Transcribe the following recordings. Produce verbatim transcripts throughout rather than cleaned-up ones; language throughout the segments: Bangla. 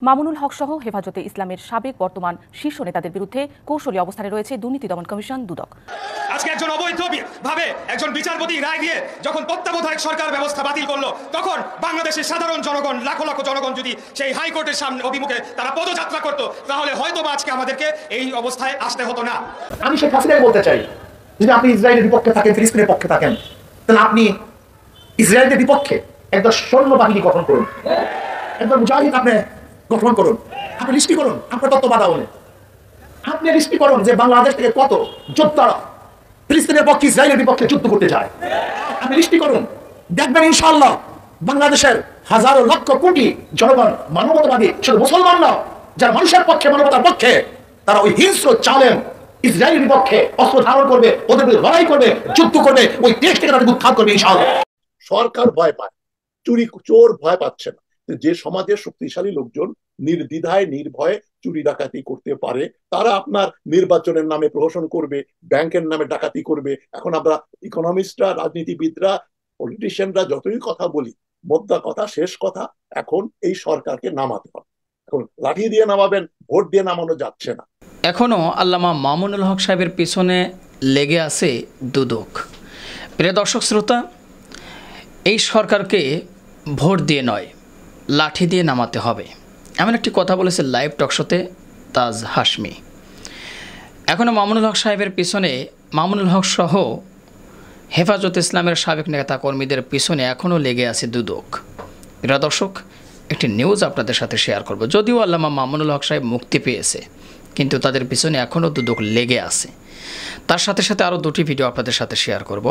মামুনুল হক সহ হেফাজতে ইসলামের সাবেক বর্তমান শীর্ষ নেতাদের বিরুদ্ধে কৌশলী অবস্থানে রয়েছে দুর্নীতি দমন কমিশন দুদক। আজকে একজন অবৈধভাবে একজন বিচারপতি রায় দিয়ে যখন তত্ত্বাবধায়ক সরকার ব্যবস্থা বাতিল করলো, তখন বাংলাদেশের সাধারণ জনগণ, লাখো লাখো জনগণ যদি সেই হাইকোর্টের সামনে অভিমুখে তারা পদযাত্রা করতো, তাহলে হয়তো বা আজকে আমাদেরকে এই অবস্থায় আসতে হতো না। আমি শেখ হাসিনাকে বলতে চাই, যদি আপনি ইসরায়েলের বিপক্ষে থাকেন, ফিলিস্তিনের পক্ষে থাকেন, তাহলে আপনি ইসরায়েলের বিপক্ষে একদল সৈন্য বাহিনী গঠন করুন, একদল মুজাহিদ আপনি গঠন করুন, আপনি লিস্টি করুন আপনার তত্ত্বাবধানে, আপনি লিস্টি করুন যে বাংলাদেশ থেকে কত যোদ্ধারা ফিলিস্তিনের পক্ষে ইসরায়েলের বিপক্ষে যুদ্ধ করতে যায়, আপনি লিস্টি করুন। দেখবেন ইনশাআল্লাহ বাংলাদেশের হাজারো লক্ষ কোটি জনগণ মানবতাবাদী, শুধু মুসলমান না, যারা মানুষের পক্ষে, মানবতার পক্ষে, তারা ওই হিংস্র চালেম ইসরায়েলের বিপক্ষে অস্ত্র ধারণ করবে, ওদের বিরুদ্ধে লড়াই করবে, যুদ্ধ করবে, ওই দেশ থেকে তাদের উৎখাত করবে ইনশাআল্লাহ। সরকার ভয় পায়, চুরি চোর ভয় পাচ্ছে না। যে সমাজের শক্তিশালী লোকজন নির্দ্বিধায় নির্ভয়ে চুরি ডাকাতি করতে পারে, তারা আপনার নির্বাচনের নামে প্রহসন করবে, ব্যাংকের নামে ডাকাতি করবে। এখন আমরা ইকোনমিস্টরা, রাজনীতিবিদরা, পলিটিশিয়ানরা যতই কথা বলি, মোদ্দা কথা, শেষ কথা, এখন এই সরকারকে নামাতে হবে। এখন লাঠি দিয়ে নামাবেন, ভোট দিয়ে নামানো যাচ্ছে না। এখনো আল্লামা মামুনুল হক সাহেবের পিছনে লেগে আছে দুদক। প্রিয় দর্শক শ্রোতা, এই সরকারকে ভোট দিয়ে নয়, লাঠি দিয়ে নামাতে হবে, এমন একটি কথা বলেছে লাইভ টকশোতে তাজ হাশমি। এখনও মামুনুল হক সাহেবের পিছনে, মামুনুল হক সহ হেফাজত ইসলামের সাবেক নেতা কর্মীদের পিছনে এখনও লেগে আছে দুদক। প্রিয় দর্শক, একটি নিউজ আপনাদের সাথে শেয়ার করব। যদিও আল্লামা মামুনুল হক সাহেব মুক্তি পেয়েছে, কিন্তু তাদের পিছনে এখনও দুদক লেগে আছে। তার সাথে সাথে আরও দুটি ভিডিও আপনাদের সাথে শেয়ার করব।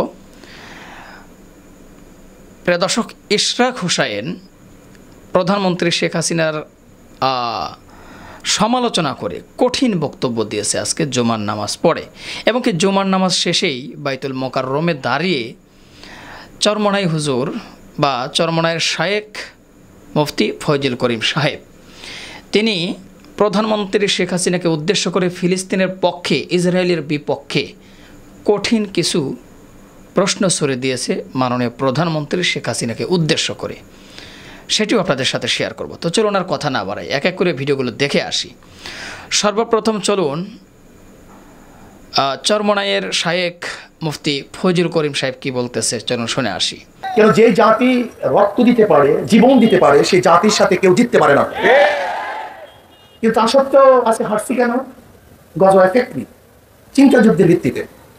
প্রিয় দর্শক, ইশরাক হুসাইন প্রধানমন্ত্রী শেখ হাসিনার সমালোচনা করে কঠিন বক্তব্য দিয়েছে আজকে জুমার নামাজ পড়ে, এবং কি জুমার নামাজ শেষেই বাইতুল মোকাররমে দাঁড়িয়ে চরমনাই হুজুর বা চরমনাইয়ের শায়েখ মুফতি ফয়জুল করিম সাহেব, তিনি প্রধানমন্ত্রী শেখ হাসিনাকে উদ্দেশ্য করে ফিলিস্তিনের পক্ষে, ইসরায়েলের বিপক্ষে কঠিন কিছু প্রশ্ন ছড়ে দিয়েছে মাননীয় প্রধানমন্ত্রী শেখ হাসিনাকে উদ্দেশ্য করে। সেটিও আপনাদের সাথে শেয়ার করব। তো চলুন আর কথা না বাড়াই, এক এক করে ভিডিওগুলো দেখে আসি। সর্বপ্রথম চলুন চরমনাইয়ের শায়েখ মুফতি ফয়জুল করিম সাহেব কি বলতেছে, চলুন শুনে আসি। কেন যে জাতি রক্ত দিতে পারে, জীবন দিতে পারে, সেই জাতির সাথে কেউ জিততে পারে না। কিন্তু তা সত্ত্বেও আজকে হারছি কেন? গজওয়া ফিকরি, চিন্তা যুদ্ধের ভিত্তিতে।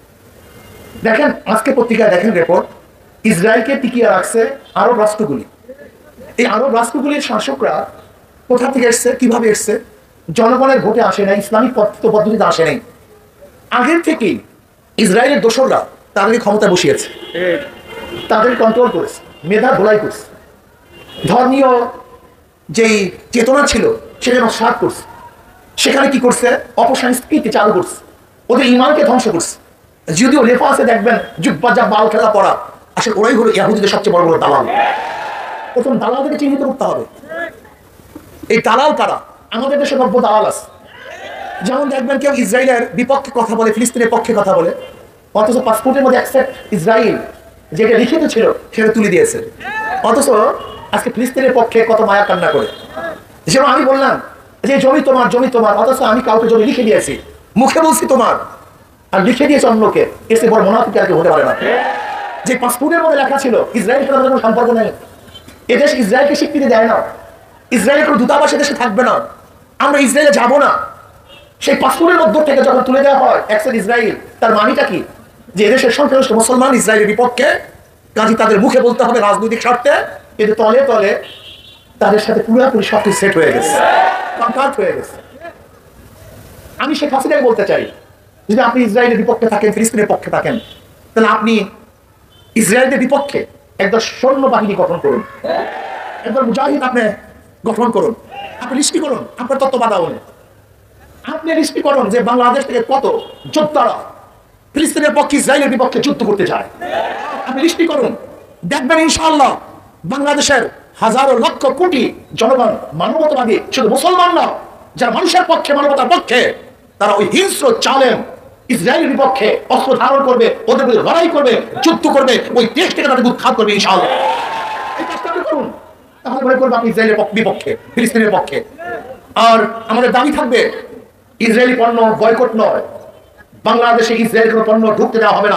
দেখেন আজকে পত্রিকায় দেখেন রিপোর্ট, ইসরায়েলকে টিকিয়ে রাখছে আরব রাষ্ট্রগুলি। এই আরব রাষ্ট্রগুলির শাসকরা কোথা থেকে এসছে, কিভাবে এসছে? জনগণের ভোটে আসে নাই, ইসলামিক পদ্ধতিতে আসে নাই। আগের থেকেই ইসরায়েলের দোসররা তাদেরকে ক্ষমতা বসিয়েছে, তাদের কন্ট্রোল করেছে, মেধা ধোলাই করছে, ধর্মীয় যেই চেতনা ছিল সেটা নস্যাৎ করছে। সেখানে কি করছে? অপসংস্কৃতি চালু করছে, ওদের ইমানকে ধ্বংস করছে। যদিও লেফাসে দেখবেন জুব্বা যা বাল খেলা পড়া, আসলে ওরাই হলো ইহুদিদের সবচেয়ে বড় বড় দালাল। প্রথম দালালদেরকে চিহ্নিত করতে হবে। এই দালাল কারা? আমাদের দেশে নব্য দালাল আছে। যেমন দেখবেন কেউ ইসরায়েলের বিপক্ষে কথা বলে, ফিলিস্তিনের পক্ষে কথা বলে, অথচ পাসপোর্টের মধ্যে অ্যাকসেপ্ট ইসরায়েল যেটা লিখিত ছিল সেটা তুলে দিয়েছে, অথচ আজকে ফিলিস্তিনের পক্ষে কত মায়া কান্না করে। যেমন আমি বললাম যে জমি তোমার, জমি তোমার, অথচ আমি কাউকে জমি লিখে দিয়েছি, মুখে বলছি তোমার, আর লিখে দিয়েছে অন্যকে। এসে বড় মুনাফিক আর কেউ হতে পারে না। যে পাসপোর্টের মধ্যে লেখা ছিল ইসরায়েলের সাথে কোনো সম্পর্ক নেই, এদেশ ইসরায়েলকে স্বীকৃতি দেয় না, ইসরায়েলের কোনো দূতাবাস এদেশে থাকবে না, আমরা ইসরায়েলে যাব না। সেই পাসপোর্টের মধ্য থেকে যখন তুলে দেওয়া হয় অ্যাকসেপ্ট ইসরায়েল, তার মানেটা কি? যে এদেশের সংখ্যাগরিষ্ঠ মুসলমান ইসরায়েলের বিপক্ষে, কাজে তাদের মুখে বলতে হবে রাজনৈতিক স্বার্থে, কিন্তু তলে তলে তাদের সাথে পুরোপুরি সবকিছু সেট হয়ে গেছে, কনফার্ম হয়ে গেছে। আমি শেখ হাসিনাকে বলতে চাই, যদি আপনি ইসরায়েলের বিপক্ষে থাকেন, ফিলিস্তিনের পক্ষে থাকেন, তাহলে আপনি ইসরায়েলের বিপক্ষে একদল সৈন্য বাহিনী গঠন করুন, একদল মুজাহিদ আপনি গঠন করুন, আপনি লিস্টি করুন আপনার তত্ত্বাবধানে, আপনি লিস্টি করুন যে বাংলাদেশ থেকে কত যোদ্ধারা ফিলিস্তিনের পক্ষে, ইসরায়েলের বিপক্ষে যুদ্ধ করতে যায়, আপনি লিস্টি করুন। দেখবেন ইনশাআল্লাহ বাংলাদেশের হাজারো লক্ষ কোটি জনগণ মানবতাবাদী, শুধু মুসলমান না, যারা মানুষের পক্ষে, মানবতার পক্ষে, তারা ওই হিংস্র চালেম ইসরায়েলের বিপক্ষে অস্ত্র ধারণ করবে, ওদের বিরুদ্ধে লড়াই করবে, যুদ্ধ করবে, ওই দেশ থেকে তাদের উৎখাত করবে ইনশাআল্লাহ। এই কাজটা করুন। তাহলে মনে করবো আপনি ইসরায়েলের বিপক্ষে, ফিলিস্তিনের পক্ষে। আর আমাদের দাবি থাকবে ইসরায়েলি পণ্য বয়কট নয়, বাংলাদেশে ইসরায়েল কোনো পণ্য ঢুকতে দেওয়া হবে না।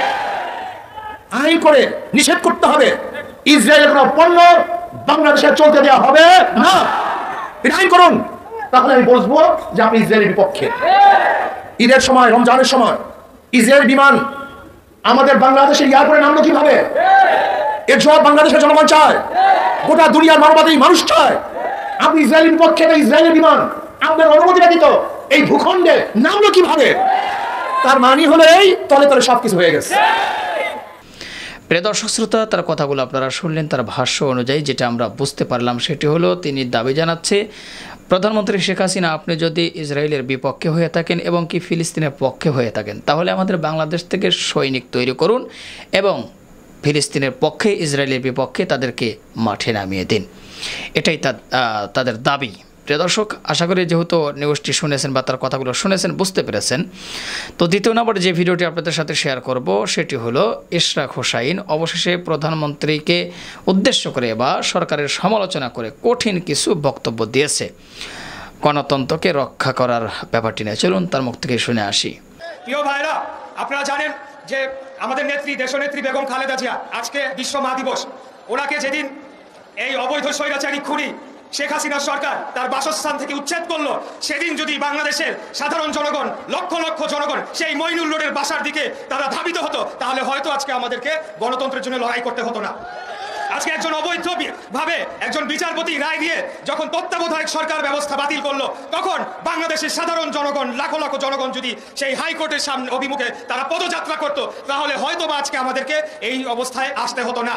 আইন করে নিষেধ করতে হবে ইসরায়েলের কোনো পণ্য বাংলাদেশে চলতে দেওয়া হবে না। এটা আইন করুন, তাহলে আমি বলবো যে আপনি ইসরায়েলের বিপক্ষে। ঈদের সময়, রমজানের সময় ইসরায়েল বিমান আমাদের বাংলাদেশের এয়ারপোর্টে নামলো কিভাবে? এর জবাব বাংলাদেশের জনগণ চায়, গোটা দুনিয়ার মানবতাবাদী মানুষ চায়। আপনি ইসরায়েলের বিপক্ষে, ইসরায়েলের বিমান আপনার অনুমতি ব্যতীত এই ভূখণ্ডে নামলো কিভাবে? তার মানে হলো এই তলে তলে সবকিছু হয়ে গেছে। প্রিয় দর্শক শ্রোতা, তার কথাগুলো আপনারা শুনলেন। তার ভাষ্য অনুযায়ী যেটা আমরা বুঝতে পারলাম সেটি হলো, তিনি দাবি জানাচ্ছে প্রধানমন্ত্রী শেখ হাসিনা, আপনি যদি ইসরায়েলের বিপক্ষে হয়ে থাকেন এবং কি ফিলিস্তিনের পক্ষে হয়ে থাকেন, তাহলে আমাদের বাংলাদেশ থেকে সৈনিক তৈরি করুন এবং ফিলিস্তিনের পক্ষে, ইসরায়েলের বিপক্ষে তাদেরকে মাঠে নামিয়ে দিন। এটাই তাদের দাবি। প্রিয় দর্শক, আশা করি যেহেতু নিউজটি শুনেছেন বা তার কথাগুলো শুনেছেন, বুঝতে পেরেছেন। তো দ্বিতীয় নম্বর যে ভিডিওটি আপনাদের সাথে শেয়ার করব সেটি হলো ইশরাক হোসাইন অবশেষে প্রধানমন্ত্রীকে উদ্দেশ্য করে বা সরকারের সমালোচনা করে কঠিন কিছু বক্তব্য দিয়েছে গণতন্ত্রকে রক্ষা করার ব্যাপারটি নিয়ে। চলুন তার মুখ থেকে শুনে আসি। প্রিয় ভাইরা, আপনারা জানেন যে আমাদের নেত্রী, দেশনেত্রী বেগম খালেদা জিয়া আজকে বিশ্ব মা দিবস। ওনাকে যেদিন এই অবৈধ স্বৈরাচারী খুনি শেখ হাসিনার সরকার তার বাসস্থান থেকে উচ্ছেদ করলো, সেদিন যদি বাংলাদেশের সাধারণ জনগণ, লক্ষ লক্ষ জনগণ সেই মইনুল রোডের বাসার দিকে তারা ধাবিত হতো, তাহলে হয়তো আজকে আমাদেরকে গণতন্ত্রের জন্য লড়াই করতে হতো না। আজকে একজন অবৈধ ভাবে একজন বিচারপতি রায় দিয়ে যখন তত্ত্বাবধায়ক সরকার ব্যবস্থা বাতিল করলো, তখন বাংলাদেশের সাধারণ জনগণ, লাখো লাখো জনগণ যদি সেই হাইকোর্টের সামনে অভিমুখে তারা পদযাত্রা করতো, তাহলে হয়তো বা আজকে আমাদেরকে এই অবস্থায় আসতে হতো না।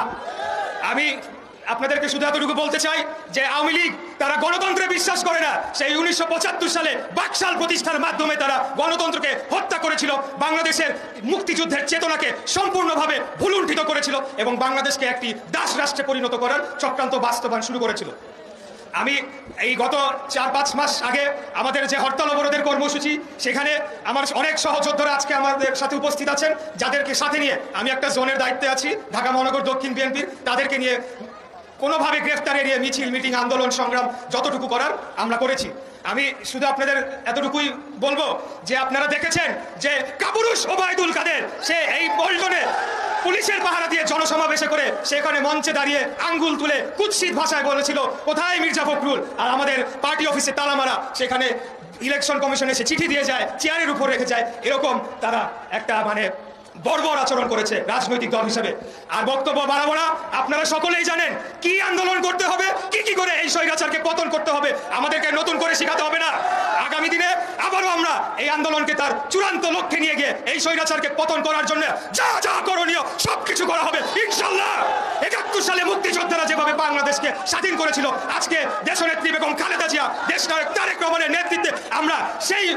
আমি আপনাদেরকে শুধু এতটুকু বলতে চাই যে আওয়ামী লীগ তারা গণতন্ত্রে বিশ্বাস করে না। সেই উনিশশো পঁচাত্তর সালে বাকশাল প্রতিষ্ঠার মাধ্যমে তারা গণতন্ত্রকে হত্যা করেছিল, বাংলাদেশের মুক্তিযুদ্ধের চেতনাকে সম্পূর্ণভাবে ভুলুণ্ঠিত করেছিল এবং বাংলাদেশকে একটি দাস রাষ্ট্রে পরিণত করার চক্রান্ত বাস্তবায়ন শুরু করেছিল। আমি এই গত চার পাঁচ মাস আগে আমাদের যে হরতাল অবরোধের কর্মসূচি, সেখানে আমার অনেক সহযোদ্ধারা আজকে আমাদের সাথে উপস্থিত আছেন, যাদেরকে সাথে নিয়ে আমি একটা জোনের দায়িত্বে আছি ঢাকা মহানগর দক্ষিণ বিএনপির। তাদেরকে নিয়ে কোনোভাবে গ্রেফতার এড়িয়ে মিছিল, মিটিং, আন্দোলন, সংগ্রাম যতটুকু করার আমরা করেছি। আমি শুধু আপনাদের এতটুকুই বলবো যে আপনারা দেখেছেন যে কাপুরুষ ওবায়দুল কাদের সে এই পল্টনে পুলিশের পাহারা দিয়ে জনসমাবেশে করে সেখানে মঞ্চে দাঁড়িয়ে আঙ্গুল তুলে কুৎসিত ভাষায় বলেছিল কোথায় মির্জা ফখরুল, আর আমাদের পার্টি অফিসে তালা মারা, সেখানে ইলেকশন কমিশনে সে চিঠি দিয়ে যায়, চেয়ারের উপর রেখে যায়। এরকম তারা একটা মানে বর্বর আচরণ করেছে রাজনৈতিক দল হিসেবে। আর বক্তব্য বাড়াবো না, আপনারা সকলেই জানেন কি আন্দোলন করতে হবে, কি কি করে এই স্বৈরাচারকে পতন করতে হবে। আমাদেরকে নতুন করে শেখাতে হবে না। আগামী দিনে আবারও আমরা এই আন্দোলনকে তার চূড়ান্ত লক্ষ্যে নিয়ে গিয়ে এই স্বৈরাচারকে পতন করার জন্য যা যা করণীয় সবকিছু করা হবে ইনশাল্লাহ। একাত্তর সালে মুক্তিযোদ্ধারা যেভাবে বাংলাদেশকে স্বাধীন করেছিল, আজকে দেশনেত্রী বেগম খালেদা জিয়া, দেশনায়ক তারেক রহমানের নেতৃত্বে আমরা সেই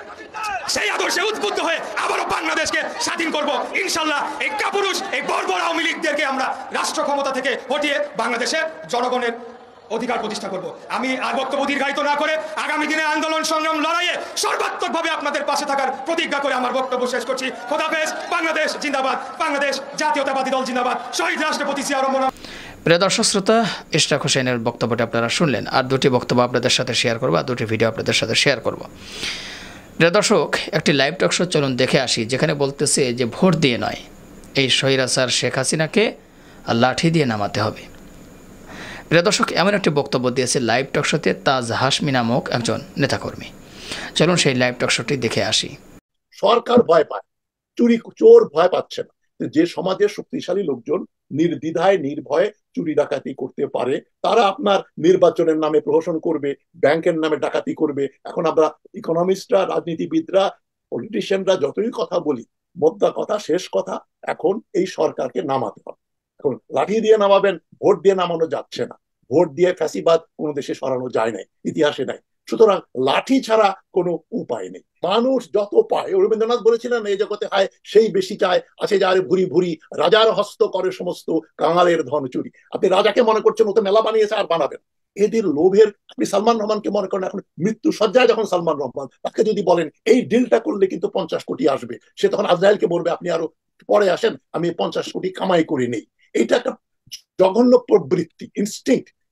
সেই আদর্শে উদ্বুদ্ধ হয়ে আবারও বাংলাদেশকে স্বাধীন করব ইনশাল্লাহ। এই কাপুরুষ, এই বর্বর আওয়ামী লীগদেরকে আমরা রাষ্ট্র ক্ষমতা থেকে হটিয়ে বাংলাদেশে জনগণের অধিকার প্রতিষ্ঠা করব। আমি আর বক্তব্য দীর্ঘায়িত না করে আগামী দিনে আন্দোলন, সংগ্রাম, লড়াইয়ে সর্বাত্মকভাবে আপনাদের পাশে থাকার প্রতিজ্ঞা করে আমার বক্তব্য শেষ করছি। খোদাফেজ। বাংলাদেশ জিন্দাবাদ, বাংলাদেশ জাতীয়তাবাদী দল জিন্দাবাদ, শহীদ রাষ্ট্রপতি জিয়া রহমান। প্রিয় দর্শক শ্রোতা, ইশরাক হোসেনের বক্তব্যটি আপনারা শুনলেন। আর দুটি বক্তব্য আপনাদের সাথে শেয়ার করবো, আর দুটি ভিডিও আপনাদের সাথে শেয়ার করব। প্রিয় দর্শক, একটি লাইভ টক শো চলুন দেখে আসি, যেখানে বলতেছে যে ভোট দিয়ে নয়, এই স্বৈরাচার শেখ হাসিনাকে লাঠি দিয়ে নামাতে হবে। প্রিয় দর্শক, এমন একটি বক্তব্য দিয়েছে লাইভ টক শোতে তাজ হাশমি নামক একজন নেতাকর্মী। চলুন সেই লাইভ টক শোটি দেখে আসি। সরকার ভয় পায়, চুরি চোর ভয় পাচ্ছে না। যে সমাজের শক্তিশালী লোকজন নির্দ্বিধায় নির্ভয়ে চুরি ডাকাতি করতে পারে, তারা আপনার নির্বাচনের নামে প্রহসন করবে, ব্যাংকের নামে ডাকাতি করবে। এখন আমরা ইকোনমিস্টরা, রাজনীতিবিদরা, পলিটিশিয়ানরা যতই কথা বলি, মোদ্দা কথা, শেষ কথা, এখন এই সরকারকে নামাতে হবে। এখন লাঠি দিয়ে নামাবেন, ভোট দিয়ে নামানো যাচ্ছে না। ভোট দিয়ে ফ্যাসিবাদ কোনো দেশে সরানো যায় নাই, ইতিহাসে নাই। সুতরাং লাঠি ছাড়া কোনো উপায় নেই। মানুষ যত পায়, রবীন্দ্রনাথ বলেছিলেন এই জগতে হায় সেই বেশি চায়, আছে যার ভুরি ভুরি, রাজার হস্ত করে সমস্ত কাঙালের ধন চুরি। আপনি রাজাকে মনে করছেন ও তো মেলা বানিয়েছে, আর বানাবেন। এদের লোভের, আপনি সালমান রহমানকে মনে করেন এখন মৃত্যু সজ্জায় যখন সালমান রহমান, তাকে যদি বলেন এই ডিলটা করলে কিন্তু পঞ্চাশ কোটি আসবে, সে তখন আজরাইলকে বলবে আপনি আরো পরে আসেন, আমি পঞ্চাশ কোটি কামাই করে নেই। এইটা একটা জঘন্য প্রবৃত্তি, ইনস্টিংক্ট।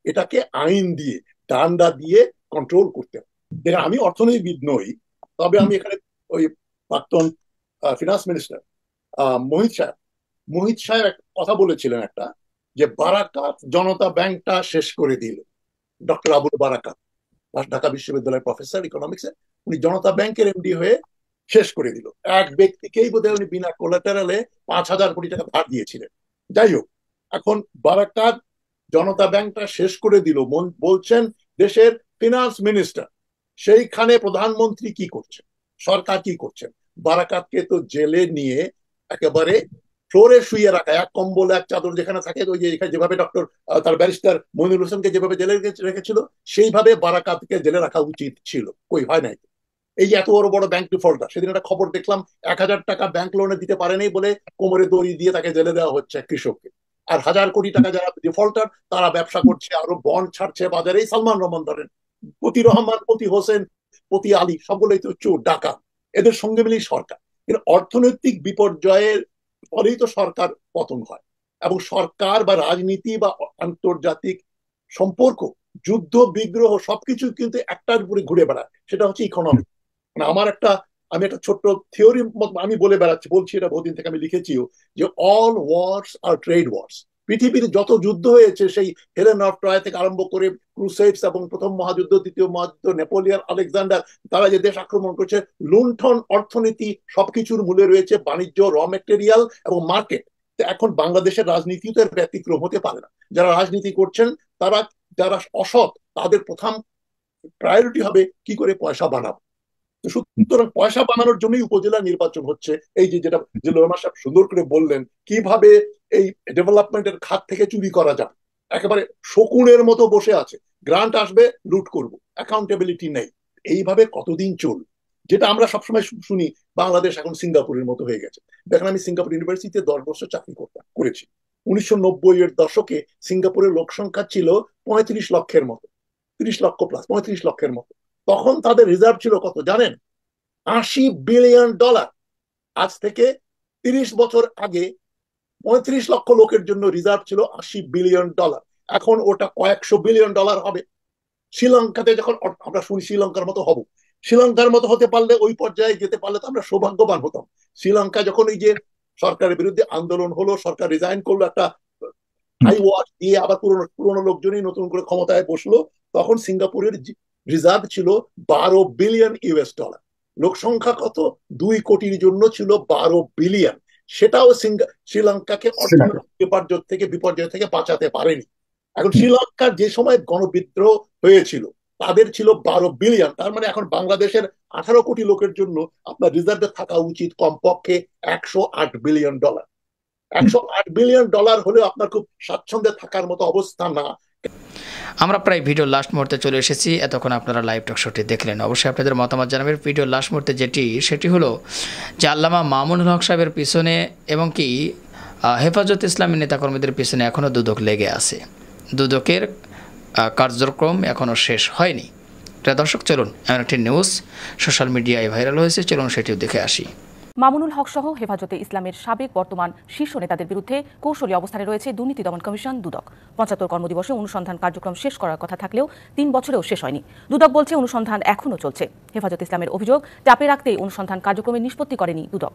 এটাকে আইন দিয়ে ডান্ডা দিয়ে কন্ট্রোল করতে হবে। দেখেন, আমি অর্থনীতিবিদ নই, তবে আমি এখানে ওই প্রাক্তন ফিনান্স মিনিস্টার মোহিত সাহেব মোহিত সাহেব একটা কথা বলেছিলেন একটা, যে বারাকাত জনতা ব্যাংকটা শেষ করে দিল। ডক্টর আবুল বারাকাত ঢাকা বিশ্ববিদ্যালয়ের প্রফেসর ইকোনমিক্সের, উনি জনতা ব্যাংকের এমডি হয়ে শেষ করে দিল। এক ব্যক্তিকেই বোধহয় উনি বিনা কোলাটারালে পাঁচ হাজার কোটি টাকা ধার দিয়েছিলেন। যাই হোক, এখন বারাকাত জনতা ব্যাংকটা শেষ করে দিল বলছেন দেশের ফিনান্স মিনিস্টার। সেইখানে প্রধানমন্ত্রী কি করছেন, সরকার কি করছেন? বারাকাতকে তো জেলে নিয়ে একেবারে ফ্লোরে শুয়ে রাখা, এক কম্বল এক চাদর যেখানে থাকে, ওই যে এখানে যেভাবে ডক্টর তার ব্যারিস্টার মইনুল হোসেনকে যেভাবে জেলে রেখেছিল সেইভাবে বারাকাতকে জেলে রাখা উচিত ছিল। কই হয় নাই। এই যে এত বড় বড় ব্যাংক ডিফল্টার, সেদিন একটা খবর দেখলাম এক হাজার টাকা ব্যাংক লোনে দিতে পারেনি বলে কোমরে দড়ি দিয়ে তাকে জেলে দেওয়া হচ্ছে কৃষককে। আর হাজার কোটি টাকা যারা ডিফল্টার তারা ব্যবসা করছে, আরো বন্ড ছাড়ছে বাজারে। এই সালমান রহমান ধরেন, পতি রহমান, পতি হোসেন, পতি আলী, সবগুলোই তো চোর ডাকা, এদের সঙ্গে মিলেই সরকার। কিন্তু অর্থনৈতিক বিপর্যয়ের ফলেই তো সরকার পতন হয়। এবং সরকার বা রাজনীতি বা আন্তর্জাতিক সম্পর্ক, যুদ্ধ বিগ্রহ সবকিছু কিন্তু একটার উপরে ঘুরে বেড়ায়, সেটা হচ্ছে ইকোনমি। মানে আমার একটা আমি একটা ছোট্ট থিওরি আমি বলে বেড়াচ্ছি, বলছি এটা বহুদিন থেকে, আমি লিখেছিও যে অল ওয়ার্স আর ট্রেড ওয়ার্স। পৃথিবীর যত যুদ্ধ হয়েছে, সেই হেলেন অফ ট্রয় থেকে আরম্ভ করে ক্রুসেডস এবং প্রথম মহাযুদ্ধ, দ্বিতীয় মহাযুদ্ধ, নেপোলিয়ন, আলেকজান্ডার, তারা যে দেশ আক্রমণ করছে, লুণ্ঠন অর্থনীতি, সবকিছুর মূলে রয়েছে বাণিজ্য, র মেটেরিয়াল এবং মার্কেট। এখন বাংলাদেশের রাজনীতি তো এর ব্যতিক্রম হতে পারে না। যারা রাজনীতি করছেন তারা, যারা অসৎ, তাদের প্রথম প্রায়োরিটি হবে কি করে পয়সা বানাবো। সুতরাং পয়সা বানানোর জন্যই উপজেলা নির্বাচন হচ্ছে। এই যে যেটা জিল্লুর সাহেব সুন্দর করে বললেন, কিভাবে এই ডেভেলপমেন্টের খাত থেকে চুরি করা যায়। একেবারে শকুনের মতো বসে আছে, গ্রান্ট আসবে লুট করব, অ্যাকাউন্টেবিলিটি নেই। এইভাবে কতদিন চলবে? যেটা আমরা সবসময় শুনি বাংলাদেশ এখন সিঙ্গাপুরের মতো হয়ে গেছে। দেখেন, আমি সিঙ্গাপুর ইউনিভার্সিটিতে দশ বছর চাকরি করতাম করেছি। উনিশশো নব্বই এর দশকে সিঙ্গাপুরের লোক সংখ্যা ছিল পঁয়ত্রিশ লক্ষের মতো, তিরিশ লক্ষ প্লাস পঁয়ত্রিশ লক্ষের মতো। তখন তাদের রিজার্ভ ছিল কত জানেন? আশি বিলিয়ন ডলার। আজ থেকে তিরিশ বছর আগে পঁয়ত্রিশ লক্ষ লোকের জন্য রিজার্ভ ছিল আশি বিলিয়ন ডলার। এখন ওটা কয়েকশো বিলিয়ন ডলার হবে। শ্রীলঙ্কাতে যখন আমরা শুনি শ্রীলঙ্কার মতো হব, শ্রীলঙ্কার মতো হতে পারলে, ওই পর্যায়ে যেতে পারলে তো আমরা সৌভাগ্যবান হতাম। শ্রীলঙ্কা যখন এই যে সরকারের বিরুদ্ধে আন্দোলন হলো, সরকার রিজাইন করলো, একটা হাই ওয়াচ দিয়ে আবার পুরনো পুরনো লোকজনই নতুন করে ক্ষমতায় বসলো, তখন সিঙ্গাপুরের রিজার্ভ ছিল বারো বিলিয়ন ইউএস ডলার। লোক সংখ্যা কত? দুই কোটির জন্য ছিল বারো বিলিয়ন। সেটাও শ্রীলঙ্কাকে অর্থনৈতিক বিপর্যয় থেকে বিপর্যয় থেকে বাঁচাতে পারেনি। এখন শ্রীলঙ্কার যে সময় গণবিদ্রোহ হয়েছিল তাদের ছিল বারো বিলিয়ন। তার মানে এখন বাংলাদেশের আঠারো কোটি লোকের জন্য আপনার রিজার্ভে থাকা উচিত কমপক্ষে একশো আট বিলিয়ন ডলার। একশো আট বিলিয়ন ডলার হলেও আপনার খুব স্বাচ্ছন্দ্যে থাকার মতো অবস্থা না। আমরা প্রায় ভিডিও লাস্ট মুহূর্তে চলে এসেছি। এতক্ষণ আপনারা লাইভ টক শোটি দেখলেন। অবশ্যই আপনাদের মতামত জানাবেন। ভিডিও লাস্ট মুহূর্তে যেটি সেটি হলো যে আল্লামা মামুনুল হক সাহেবের পিছনে এবং কি হেফাজত ইসলামী নেতাকর্মীদের পিছনে এখনও দুদক লেগে আছে। দুদকের কার্যক্রম এখনও শেষ হয়নি। প্রিয় দর্শক, চলুন এমন একটি নিউজ সোশ্যাল মিডিয়ায় ভাইরাল হয়েছে, চলুন সেটিও দেখে আসি। মামুনুল হক সহ হেফাজতে ইসলামের সাবেক বর্তমান শীর্ষ নেতাদের বিরুদ্ধে কৌশলী অবস্থানে রয়েছে দুর্নীতি দমন কমিশন দুদক। পঁচাত্তর কর্মদিবসে অনুসন্ধান কার্যক্রম শেষ করার কথা থাকলেও তিন বছরেও শেষ হয়নি। দুদক বলছে অনুসন্ধান এখনও চলছে। হেফাজত ইসলামের অভিযোগ, চাপে রাখতেই অনুসন্ধান কার্যক্রমের নিষ্পত্তি করেনি দুদক।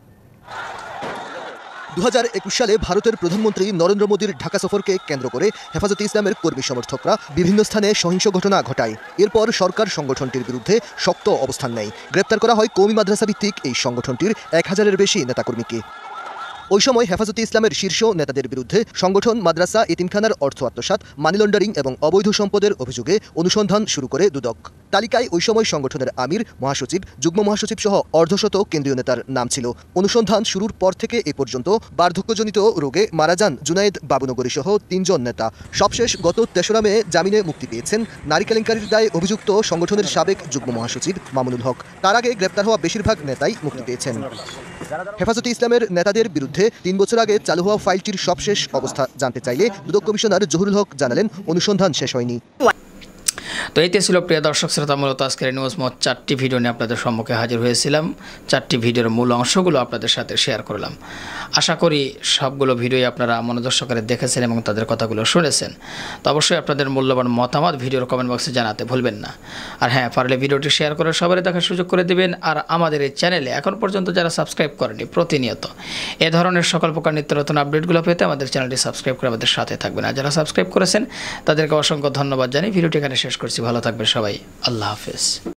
দু হাজার একুশ সালে ভারতের প্রধানমন্ত্রী নরেন্দ্র মোদীর ঢাকা সফরকে কেন্দ্র করে হেফাজতে ইসলামের কর্মী সমর্থকরা বিভিন্ন স্থানে সহিংস ঘটনা ঘটায়। এরপর সরকার সংগঠনটির বিরুদ্ধে শক্ত অবস্থান নেয়। গ্রেপ্তার করা হয় কওমি মাদ্রাসা ভিত্তিক এই সংগঠনটির এক হাজারের বেশি নেতাকর্মীকে। ওই সময় হেফাজতে ইসলামের শীর্ষ নেতাদের বিরুদ্ধে সংগঠন, মাদ্রাসা, এতিমখানার অর্থ আত্মসাৎ, মানি লন্ডারিং এবং অবৈধ সম্পদের অভিযোগে অনুসন্ধান শুরু করে দুদক। তালিকায় ওই সময় সংগঠনের আমির, মহাসচিব, যুগ্ম মহাসচিব সহ অর্ধশত কেন্দ্রীয় নেতার নাম ছিল। অনুসন্ধান শুরুর পর থেকে এ পর্যন্ত বার্ধক্যজনিত রোগে মারা যান জুনায়েদ বাবুনগরী সহ তিনজন নেতা। সবশেষ গত তেসরা মে জামিনে মুক্তি পেয়েছেন নারী কেলেঙ্কারির দায়ে অভিযুক্ত সংগঠনের সাবেক যুগ্ম মহাসচিব মামুনুল হক। তার আগে গ্রেপ্তার হওয়া বেশিরভাগ নেতাই মুক্তি পেয়েছেন। হেফাজতে ইসলামের নেতাদের বিরুদ্ধে তিন বছর আগে চালু হওয়া ফাইলটির সবশেষ অবস্থা জানতে চাইলে দুদক কমিশনার জহুরুল হক জানালেন অনুসন্ধান শেষ হয়নি। তো এইতে ছিল প্রিয় দর্শক শ্রোতা, মূলত আজকের নিউজ মোট চারটি ভিডিও নিয়ে আপনাদের সম্মুখে হাজির হয়েছিলাম। চারটি ভিডিওর মূল অংশগুলো আপনাদের সাথে শেয়ার করলাম। আশা করি সবগুলো ভিডিওই আপনারা মনোযোগ সহকারে দেখেছেন এবং তাদের কথাগুলো শুনেছেন। তো অবশ্যই আপনাদের মূল্যবান মতামত ভিডিওর কমেন্ট বক্সে জানাতে ভুলবেন না। আর হ্যাঁ, পারলে ভিডিওটি শেয়ার করে সবাই দেখার সুযোগ করে দেবেন। আর আমাদের এই চ্যানেলে এখন পর্যন্ত যারা সাবস্ক্রাইব করেনি, প্রতিনিয়ত এ ধরনের সকল প্রকার নিত্য নতুন আপডেটগুলো পেতে আমাদের চ্যানেলটি সাবস্ক্রাইব করে আমাদের সাথে থাকবেন। আর যারা সাবস্ক্রাইব করেছেন তাদেরকে অসংখ্য ধন্যবাদ জানিয়ে ভিডিওটি এখানে শেষ করছি। ভালো থাকবেন সবাই, আল্লাহ হাফেজ।